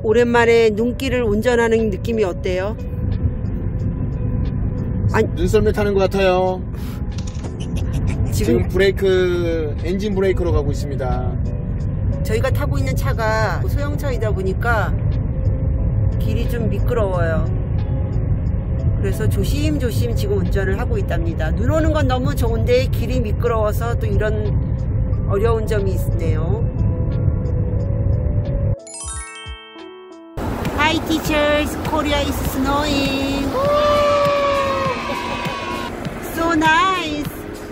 오랜만에 눈길을 운전하는 느낌이 어때요? 눈썰매 타는 것 같아요. 지금 브레이크, 엔진 브레이크로 가고 있습니다. 저희가 타고 있는 차가 소형차이다 보니까 길이 좀 미끄러워요. 그래서 조심조심 지금 운전을 하고 있답니다. 눈 오는 건 너무 좋은데 길이 미끄러워서 또 이런 어려운 점이 있네요. Hi teachers, Korea is snowing. So nice.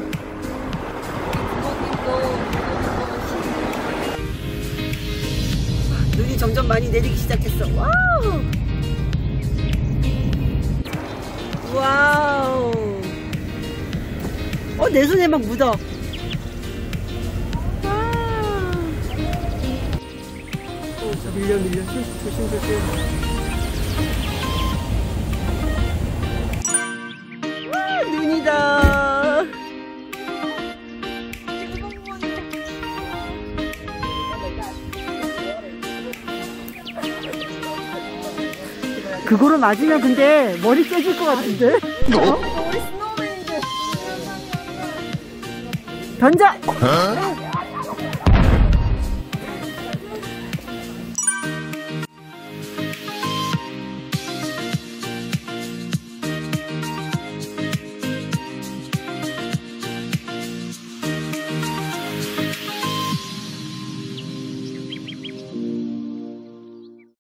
눈이 점점 많이 내리기 시작했어. 와우. 와우. 내 손에 막 묻어. 밀려 조심. 와, 눈이다. 그거로 맞으면 근데 머리 깨질 것 같은데? 던져!